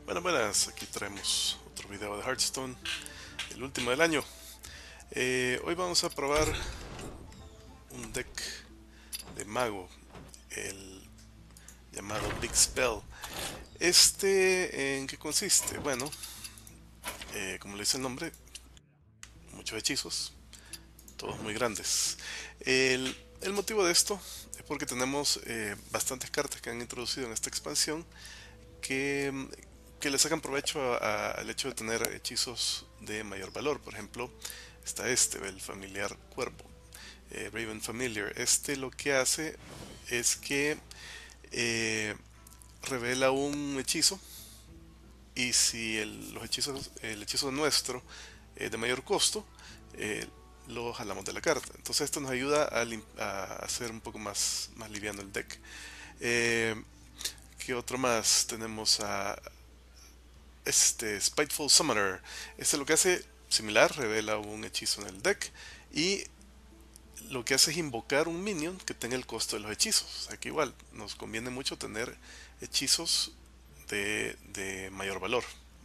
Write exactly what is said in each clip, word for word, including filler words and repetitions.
Bueno, buenas, aquí traemos otro video de Hearthstone, el último del año. Eh, hoy vamos a probar un deck de mago, el llamado Big Spell. Este, ¿en qué consiste? Bueno, eh, como le dice el nombre, muchos hechizos, todos muy grandes. El, el motivo de esto es porque tenemos eh, bastantes cartas que han introducido en esta expansión que, que le sacan provecho al hecho de tener hechizos de mayor valor. Por ejemplo, está este, el familiar cuervo, eh, Raven Familiar. Este lo que hace es que eh, revela un hechizo, y si el, los hechizos, el hechizo nuestro es de mayor costo, eh, lo jalamos de la carta. Entonces esto nos ayuda a, a hacer un poco más, más liviano el deck. Eh, ¿Qué otro más? Tenemos a este Spiteful Summoner. Este lo que hace similar, revela un hechizo en el deck y lo que hace es invocar un minion que tenga el costo de los hechizos. O sea que igual nos conviene mucho tener hechizos de, de mayor valor.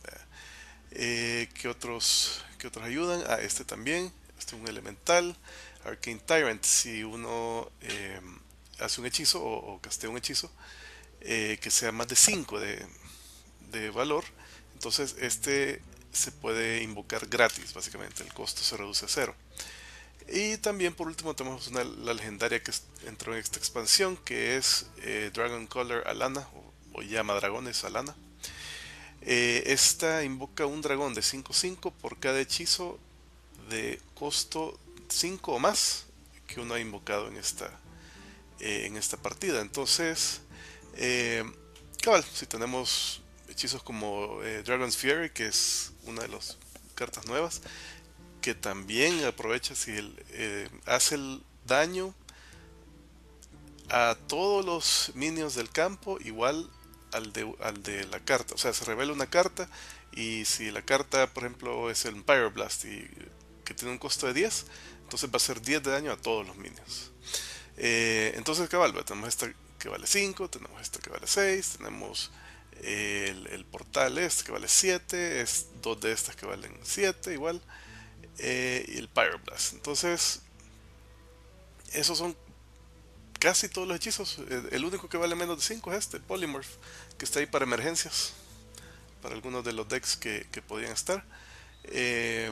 Eh, ¿qué otros, qué otros ayudan? Ah, este también. Este es un elemental. Arcane Tyrant. Si uno eh, hace un hechizo o, o castea un hechizo eh, que sea más de cinco de, de valor, entonces este se puede invocar gratis, básicamente el costo se reduce a cero. Y también por último tenemos una, la legendaria que entró en esta expansión, que es eh, Dragon Color Alana, o, o llama dragones Alana. Eh, esta invoca un dragón de cinco cinco por cada hechizo de costo cinco o más que uno ha invocado en esta, eh, en esta partida. Entonces, eh, cabal, si tenemos hechizos como eh, Dragon's Fury, que es una de las cartas nuevas, que también aprovecha si el, eh, hace el daño a todos los minions del campo igual al de, al de la carta. O sea, se revela una carta y si la carta, por ejemplo, es el Pyroblast y que tiene un costo de diez, entonces va a hacer diez de daño a todos los minions. Eh, entonces, cabal, tenemos esta que vale cinco, tenemos esta que vale seis, tenemos el, el portal este que vale siete, es dos de estas que valen siete igual, eh, y el Pyroblast. Entonces, esos son casi todos los hechizos. El único que vale menos de cinco es este, Polymorph, que está ahí para emergencias, para algunos de los decks que, que podían estar. Eh,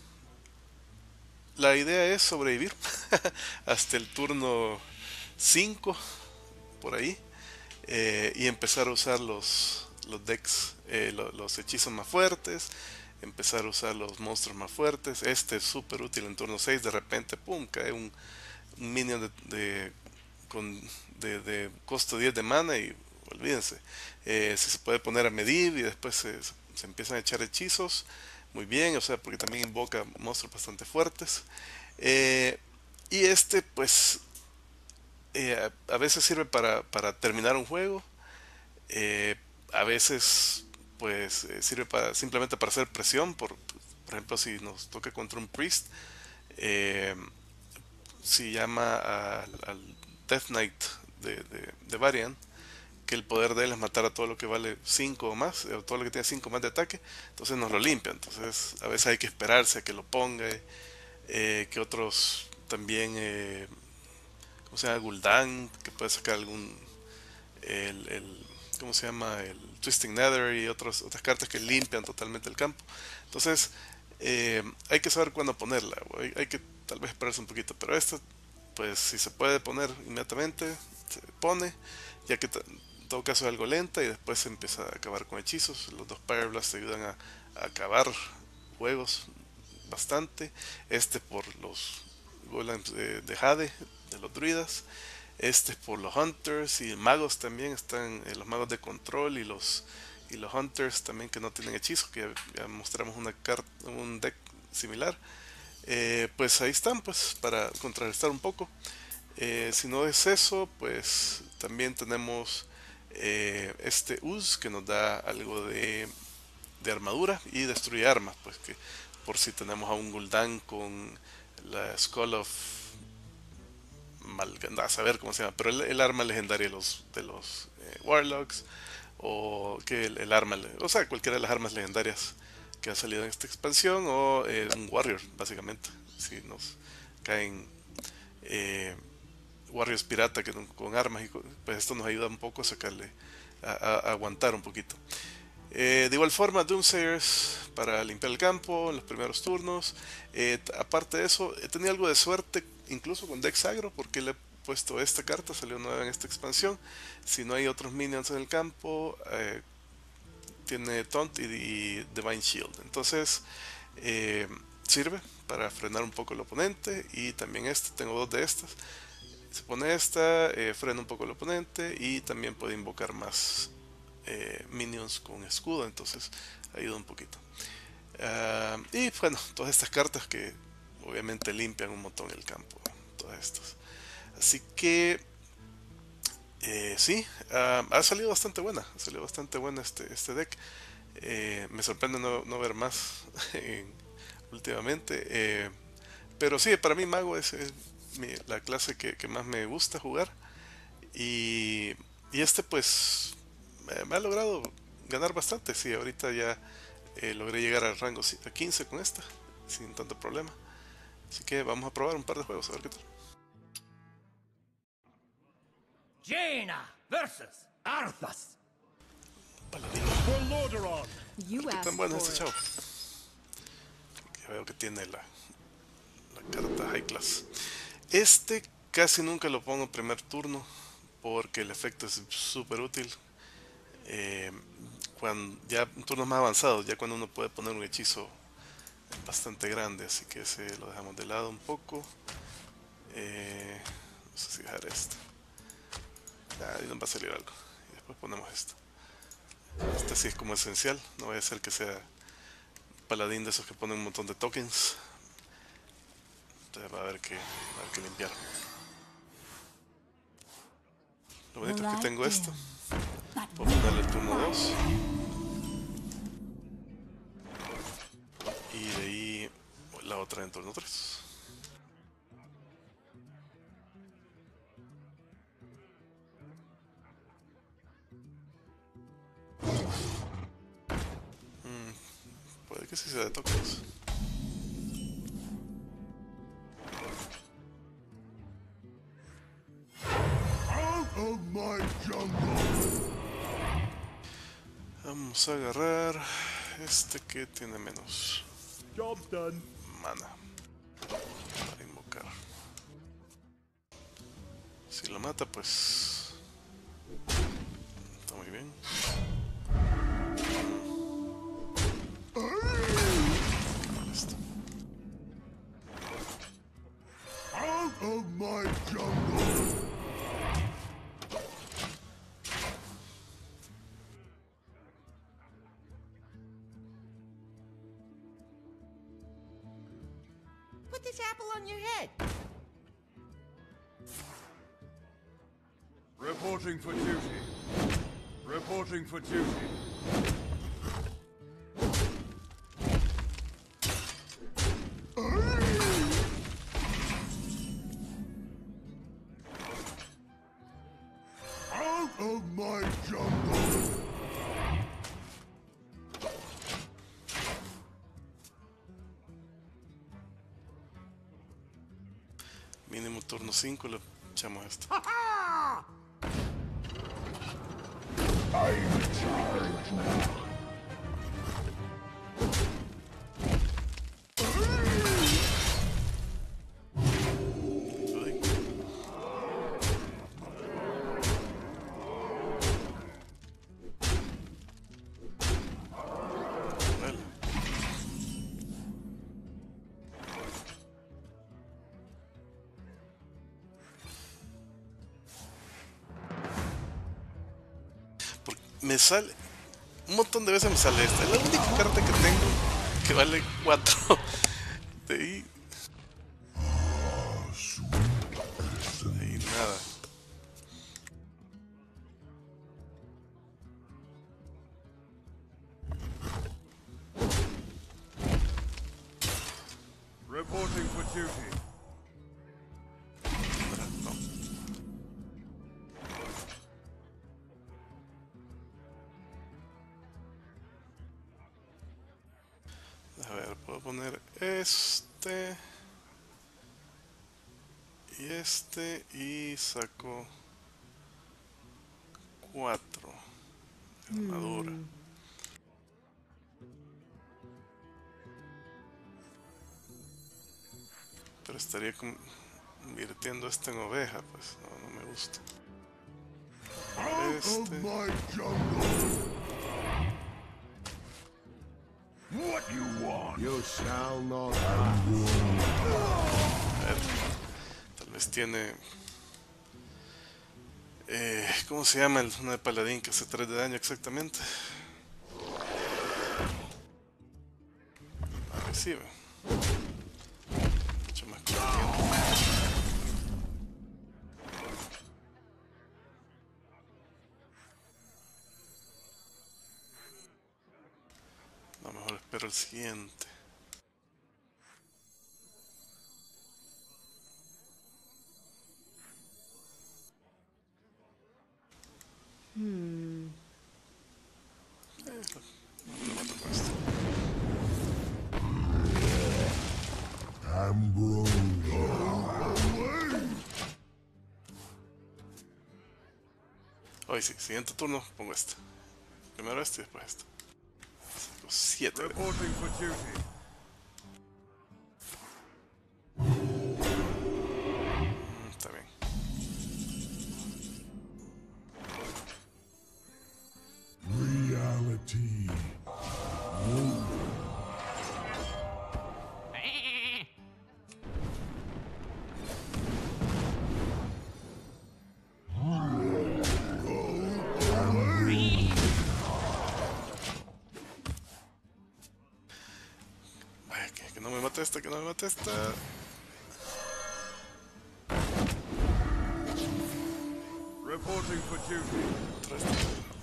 la idea es sobrevivir hasta el turno cinco por ahí, eh, y empezar a usar los, los decks, eh, lo, los hechizos más fuertes, empezar a usar los monstruos más fuertes. Este es súper útil en turno seis, de repente, pum, cae un, un minion de, de, con, de, de costo diez de mana y olvídense. Eh, si se puede poner a medir y después se, se empiezan a echar hechizos, muy bien, o sea, porque también invoca monstruos bastante fuertes. Eh, y este, pues, eh, a, a veces sirve para, para terminar un juego, eh, a veces pues eh, sirve para simplemente para hacer presión, por, por ejemplo si nos toca contra un priest, eh, si llama al, al Death Knight de, de, de Varian, que el poder de él es matar a todo lo que vale cinco o más, o todo lo que tiene cinco o más de ataque, entonces nos lo limpia. Entonces a veces hay que esperarse a que lo ponga, eh, que otros también, eh, ¿cómo se llama? Gul'dan, que puede sacar algún, el, el ¿cómo se llama? El Twisting Nether y otros, otras cartas que limpian totalmente el campo. Entonces, eh, hay que saber cuándo ponerla, hay, hay que tal vez esperarse un poquito, pero esta, pues si se puede poner inmediatamente, se pone, ya que en todo caso es algo lenta y después se empieza a acabar con hechizos. Los dos Pyroblast te ayudan a, a acabar juegos bastante. Este por los golems de, de Jade, de los druidas. Este es por los hunters y magos también. Están eh, los magos de control y los y los hunters también que no tienen hechizos, que ya, ya mostramos una carta, un deck similar. Eh, pues ahí están, pues para contrarrestar un poco. Eh, si no es eso, pues también tenemos eh, este Uz que nos da algo de, de armadura y destruye armas, pues que por si tenemos a un Gul'dan con la Skull of mal, a saber cómo se llama, pero el, el arma legendaria de los, de los eh, Warlocks, o que el, el arma, o sea, cualquiera de las armas legendarias que ha salido en esta expansión, o eh, un warrior, básicamente. Si nos caen eh, warriors pirata que, con armas, y pues esto nos ayuda un poco a sacarle, a, a, a aguantar un poquito. Eh, de igual forma, Doomsayers para limpiar el campo en los primeros turnos. Eh, aparte de eso, he tenido algo de suerte incluso con Dex Agro, porque le he puesto esta carta, salió nueva en esta expansión. Si no hay otros minions en el campo, eh, tiene Taunt y, y Divine Shield. Entonces, eh, sirve para frenar un poco el oponente. Y también este, tengo dos de estas. Se pone esta, eh, frena un poco el oponente y también puede invocar más eh, minions con escudo, entonces ayuda un poquito. Uh, y bueno, todas estas cartas que obviamente limpian un montón el campo, todas estas. Así que eh, sí, uh, ha salido bastante buena, ha salido bastante buena este, este deck. Eh, me sorprende no, no ver más en, últimamente, eh, pero sí, para mí Mago es, es mi, la clase que, que más me gusta jugar. Y, y este pues me, me ha logrado ganar bastante. Sí, ahorita ya eh, logré llegar al rango a quince con esta, sin tanto problema. Así que vamos a probar un par de juegos, a ver qué tal. Jaina versus Arthas. Paladino. ¿Qué tan bueno es este chavo? Ya veo que tiene la, la carta High Class. Este casi nunca lo pongo en primer turno porque el efecto es súper útil. Eh, cuando ya en turnos más avanzados, ya cuando uno puede poner un hechizo bastante grande, así que ese lo dejamos de lado un poco. Eh, no sé si dejar esto. Ah, ahí nos va a salir algo. Y después ponemos esto. Este sí es como esencial, no vaya a ser que sea paladín de esos que ponen un montón de tokens. Entonces va a haber que, va a haber que limpiar. Lo bonito es que tengo esto. Puedo ponerle el turno dos. Y de ahí la otra en turno tres. Mm, puede que sí sea de tokens. Vamos a agarrar este que tiene menos mana para invocar. Si lo mata, pues está muy bien. Esto. Out of my jungle. Put this apple on your head. Reporting for duty. Reporting for duty. Out of my jungle. Mínimo turno cinco le echamos esto. I'm in charge now. Uy. Vale. Me sale un montón de veces, me sale esta. Es la única carta que tengo que vale cuatro. De ahí, de ahí nada. Reporting for duty. No. Voy a poner este y este y saco cuatro de armadura. Hmm. Pero estaría convirtiendo este en oveja, pues no, no me gusta. Este. My jungle. What you want? You shall not have. A ver, tal vez tiene... Eh, ¿Cómo se llama el uno de paladín que hace tres de daño exactamente? Recibe. Mucho más conveniente. No, mejor espero el siguiente. Hmm. Eh, lo, lo mato con esto. Hoy sí, siguiente turno pongo este. Primero este y después este. Saco siete. Reporting for duty. Mm, está bien. Reality. Ay, que, que no me mate esta, que no me mate esta. Reporting for duty. Otra esta.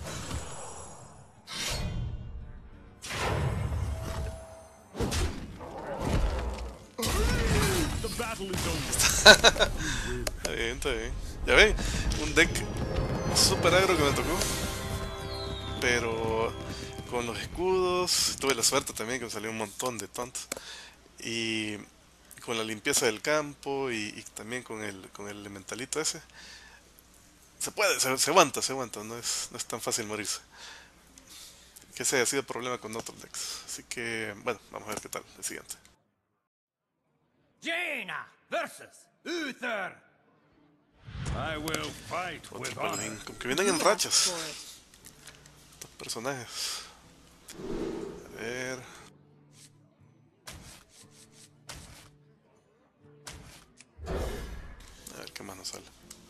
The battle is over. Está bien, está bien. Ya ven, un deck super agro que me tocó. Pero con los escudos, tuve la suerte también que me salió un montón de tontos. Y con la limpieza del campo y, y también con el, con el elementalito ese. Se puede, se, se aguanta, se aguanta, no es, no es tan fácil morirse. Que ese ha sido el problema con otros decks. Así que, bueno, vamos a ver qué tal el siguiente. Jaina versus Uther. I will fight Otro with paladín, honor. como que vienen en rachas estos personajes. A ver. A ver qué más nos sale.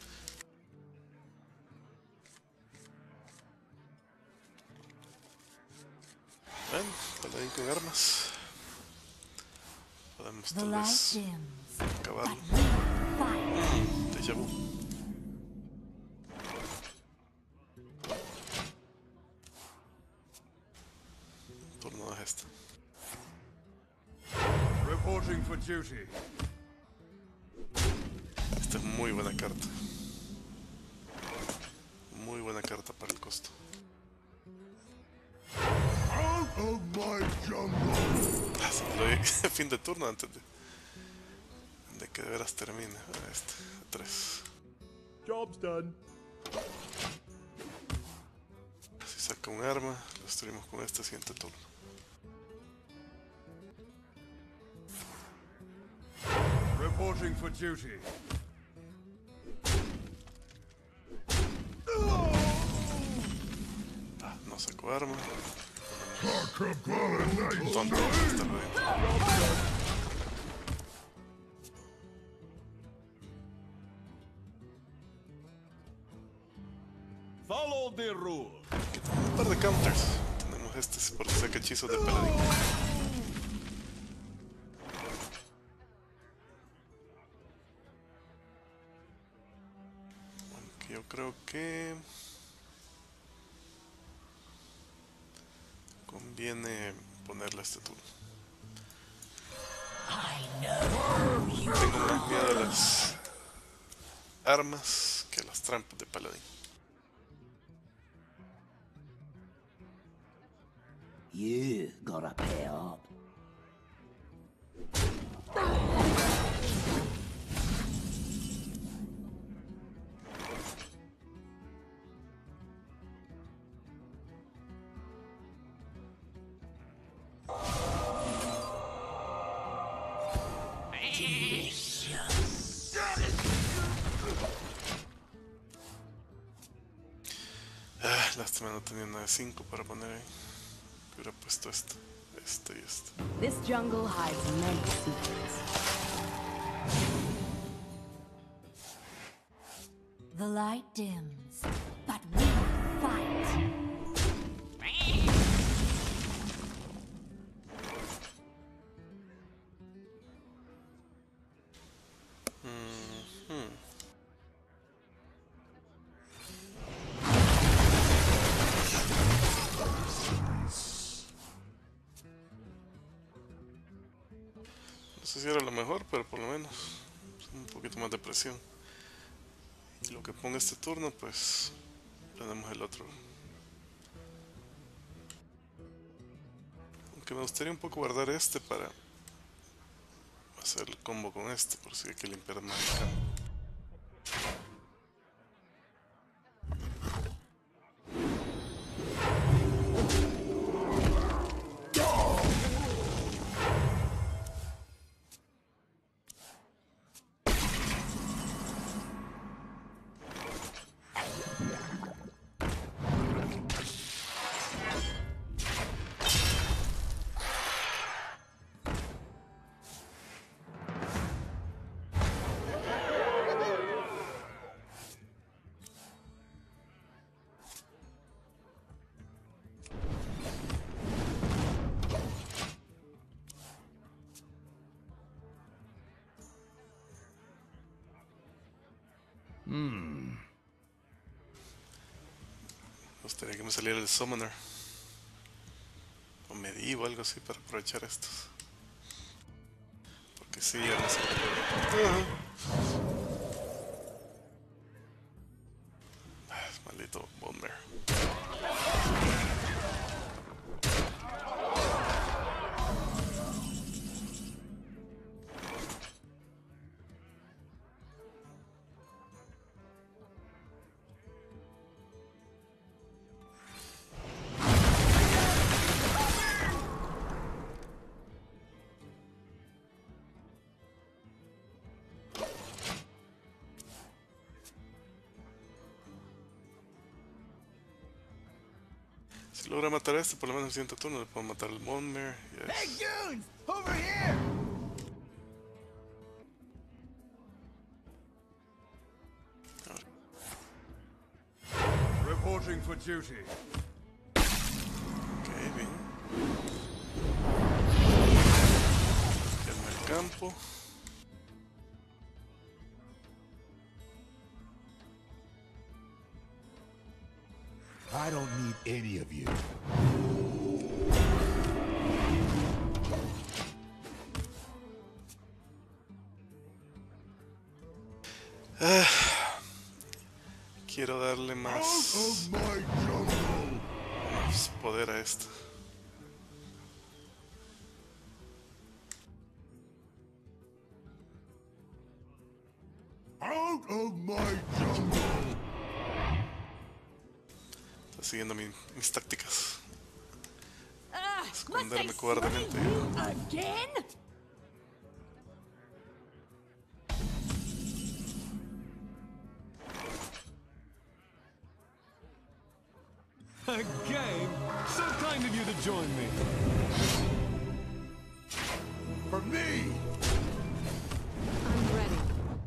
Bueno, paladín con armas. Podemos The tal light vez dims, acabarlo. but we fight. Déjà vu. Turno es este. Reporting for duty. Esta es muy buena carta. Muy buena carta para el costo. Out of my jungle. Ah, se me lo doy fin de turno antes de, de que de veras termine. Ah, este, tres. Job's done. Si saca un arma, lo destruimos con este siguiente turno. Reporting for duty. Ah, no sacó arma. Nice. Tonto, está bien. Follow the rule. Aquí tenemos un par de counters. Tenemos este por si saca hechizos de paladín. Aunque yo creo que conviene ponerle este turno. Tengo más miedo a las armas que a las trampas de paladín. You gotta pay up. Ah, lástima no tenía nada de cinco para poner ahí. Hubiera puesto esto, este y este. This jungle hides many secrets. The light dims, but we fight. No sé si era lo mejor, pero por lo menos un poquito más de presión. Y lo que ponga este turno, pues tenemos el otro. Aunque me gustaría un poco guardar este para hacer el combo con este, por si hay que limpiar más el campo. Hmm. Me gustaría que me saliera el Summoner. O Medivh o algo así para aprovechar estos. Porque sí, ya no se puede. Ah, maldito Bone Mare. Si logra matar a este, por lo menos en el siguiente turno le puedo matar al Bone Mare. Yes. Hey, goons! Over here! Reporting for duty. Ok, bien. Llama el campo. I don't need any of you. Quiero darle Out más, of my jungle! más poder a esto. Out of my jungle! Está siguiendo mi- mis tácticas. Ah, must I Esconderme slay cobardemente. you again? A game? So kind of you to join me. For me! I'm ready.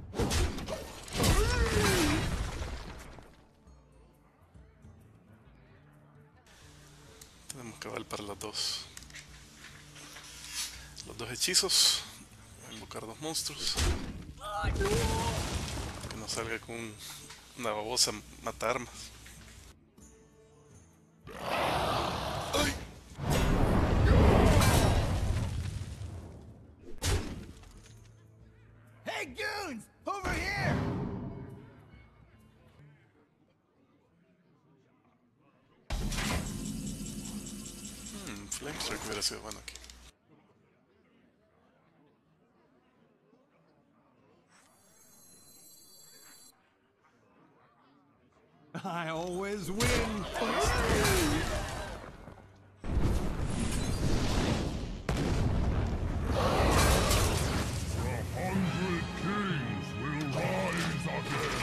Tenemos cabal para los dos. Los dos hechizos. Voy a invocar dos monstruos. Que no salga con un- una babosa mata armas. Hey, goons! Over here! Hmm, Flame Strike hubiera sido bueno aquí. I always win. A hundred kings will rise again.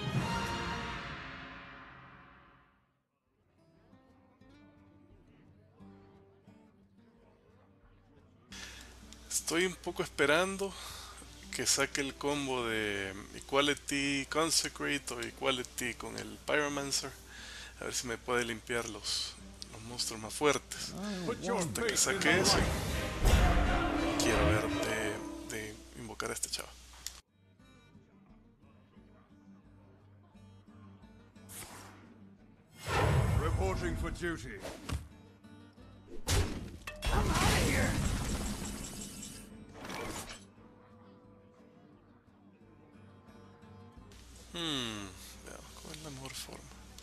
Estoy un poco esperando que saque el combo de Equality Consecrate o Equality con el Pyromancer. A ver si me puede limpiar los, los monstruos más fuertes. Hasta que saque ese, quiero ver de, de invocar a este chavo. Reporting for duty. Hmm, veamos cuál es la mejor forma.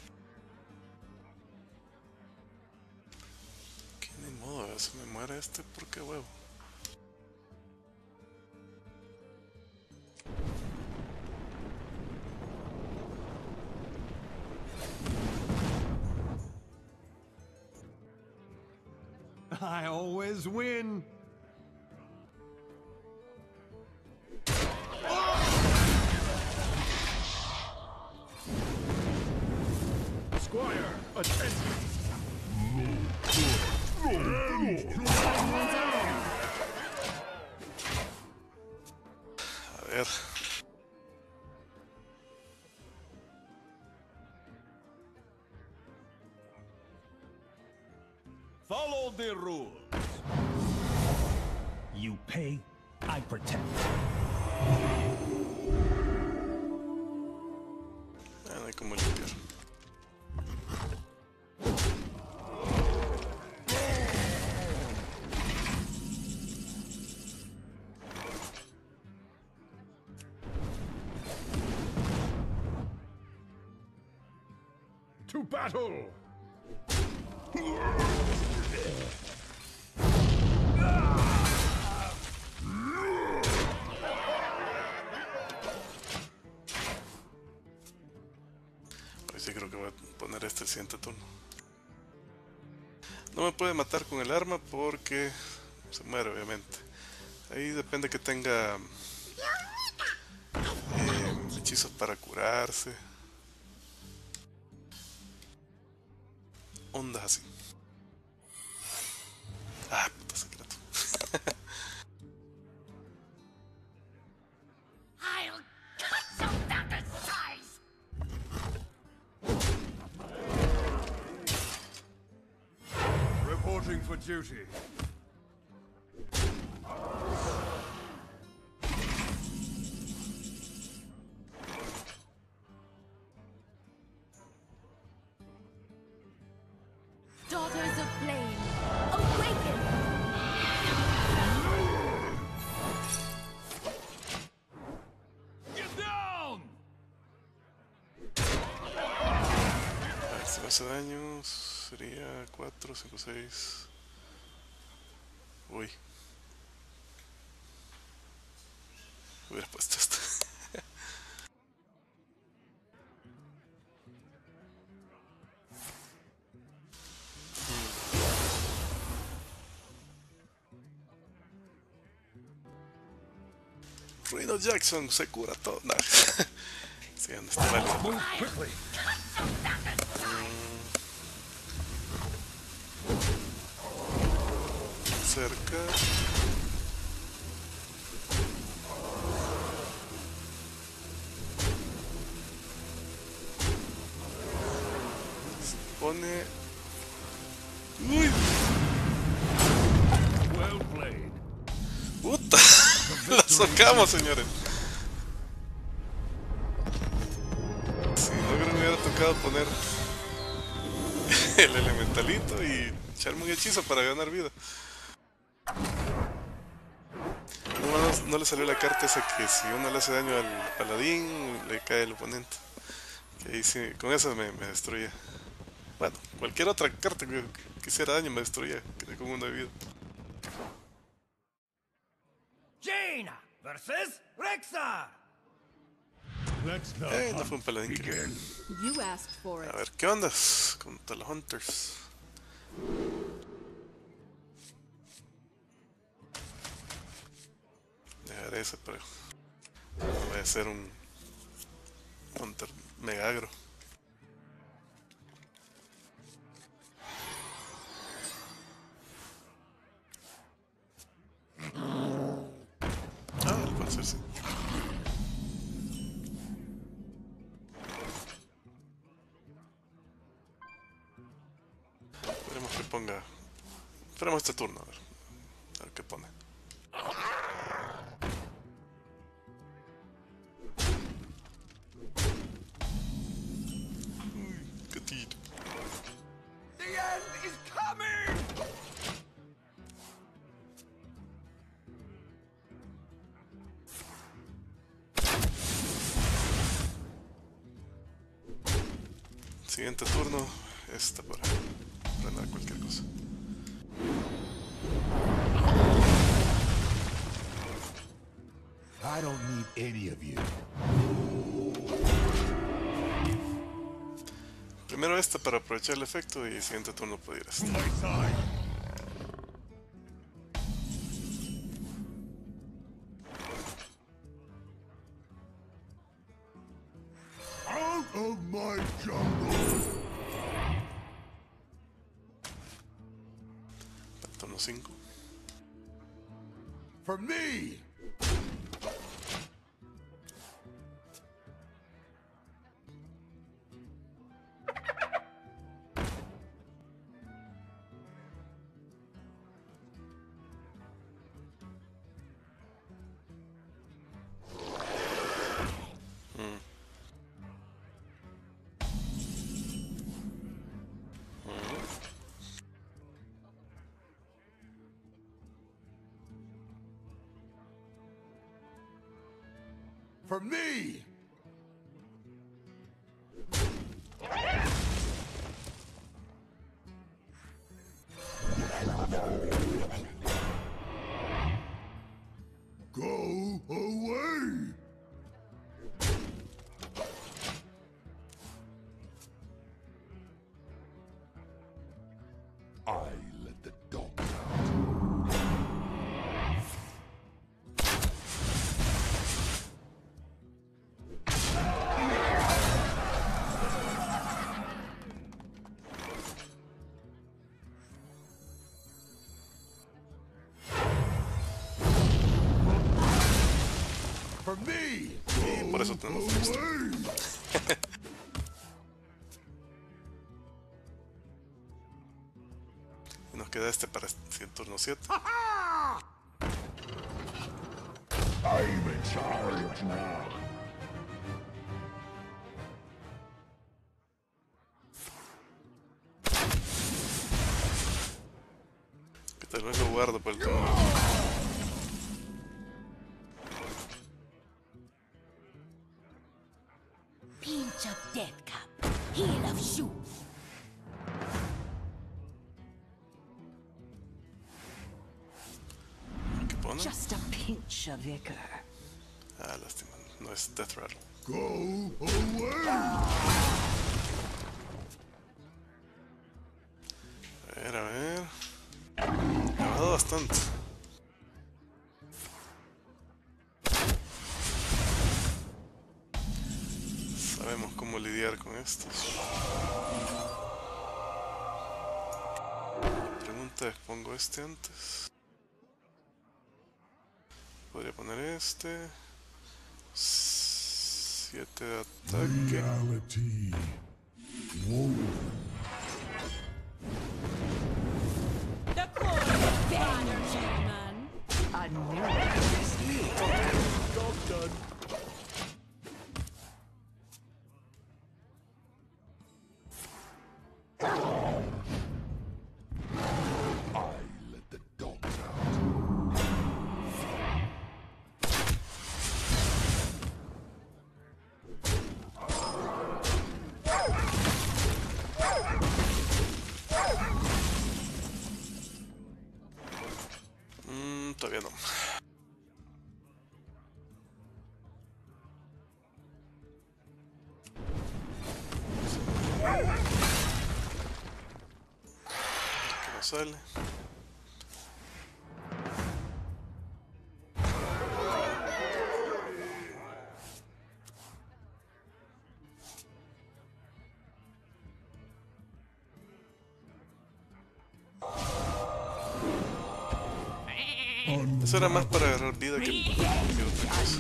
Que ni modo, se me muere este porque huevo. I always win. Squire, attention! A ver. Follow the rules. You pay, I protect. Ah, no hay como limpiar. To battle! Hoy sí creo que voy a poner este el siguiente turno. No me puede matar con el arma porque se muere, obviamente. Ahí depende que tenga eh, hechizos para curarse. Ondas así. Ah, puta secreto. I'll cut you down to size! Reporting for duty. Daughters of Flame, awaken! Get down! A ver si me hace daño. Sería cuatro, cinco, seis. Uy. Hubiera puesto esto. Rhino Jackson se cura todo. Nah. Sí, anda, está válido. Move quickly! Cerca. Se pone. Uy, Well played. puta. La sacamos, señores. Si no creo que me hubiera tocado poner el elementalito y echarme un hechizo para ganar vida. No, no le salió la carta esa que si uno le hace daño al paladín, le cae el oponente. Que ahí sí, con esa me, me destruía. Bueno, cualquier otra carta que, que hiciera daño me destruía, quedé con una de vida. Jaina versus Rexar. Let's the Eh, no hunt fue un paladín que... begin. You asked for A it. ver, ¿qué ondas contra los Hunters? Dejaré ese, pero no voy a ser un Hunter mega agro. Ah, el Panzer sí. Esperemos que ponga... Esperemos este turno, a ver. A ver qué pone. Uy, qué tiro. The end is coming! Siguiente turno, esta para frenar cualquier cosa. I don't need any of you. Primero esta para aprovechar el efecto y siguiente turno puede ir esta. To my side. Out of my jungle. Turno cinco. For me. For me. Go away. I let the dogs out. For me. Y por eso tenemos esto. Away. Y nos queda este para este turno siete. I'm in charge now. Que tal vez lo guardo para el turno. Pinch of death cup. Heel of shoe. ¿Qué pone? Just a pinch of vigor. Ah, lástima. No es Death Rattle. Go away. A ver, a ver. Me ha bajado bastante. Sabemos cómo lidiar con estos. La pregunta es, ¿pongo este antes? Podría poner este. siete de ataque. Reality. Woven. The core is banner, gentlemen. A new Job done. I let the dogs out. Mm, todavía no. sale. Eso era más para agarrar vida que, que otra cosa.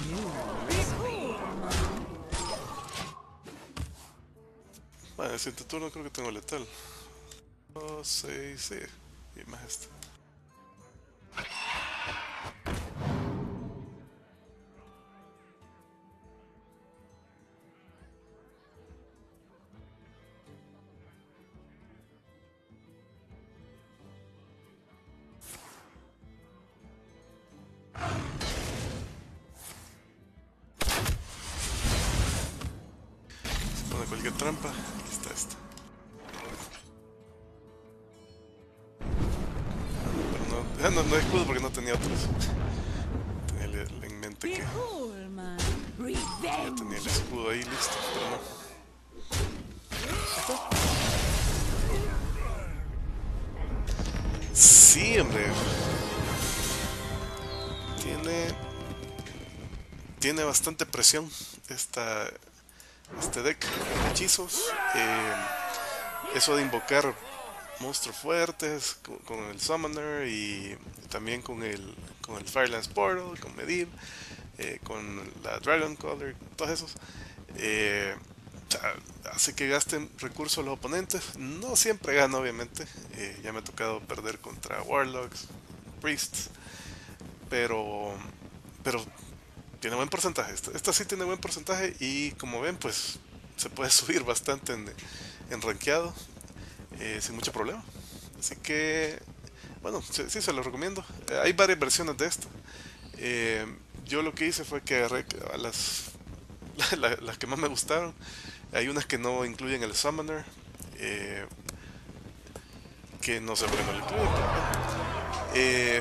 Bueno, el siguiente turno creo que tengo letal. Oh, seis, sí. Y más este. Se pone cualquier trampa. Aquí está esta. No, no, no escudo porque no tenía otros. Tenía el- en mente que Be cool, man. ya tenía el escudo ahí listo, pero no. Sí, hombre. Tiene tiene bastante presión esta este deck de hechizos. Eh, eso de invocar monstruos fuertes con, con el Summoner y también con el con el Firelands Portal, con Medivh, eh, con la Dragon Color, todos esos. Eh, o sea, hace que gasten recursos los oponentes. No siempre gana, obviamente. Eh, ya me ha tocado perder contra Warlocks, Priests, pero pero tiene buen porcentaje. Esta, esta sí tiene buen porcentaje y como ven, pues se puede subir bastante en, en rankeado eh, sin mucho problema. Así que, bueno, sí, sí se lo recomiendo. Eh, hay varias versiones de esto. Eh, yo lo que hice fue que agarré a las, la- las que más me gustaron. Hay unas que no incluyen el Summoner, eh, que no sé por qué no lo incluyen. Pero, bueno. Eh,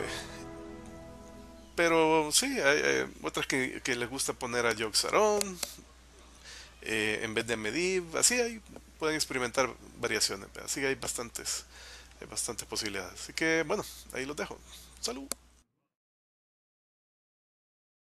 pero sí, hay, hay otras que, que les gusta poner a Yogg-Saron eh, en vez de Medivh. Así hay, pueden experimentar variaciones. Así hay bastantes, hay bastantes posibilidades. Así que bueno, ahí los dejo. Salud.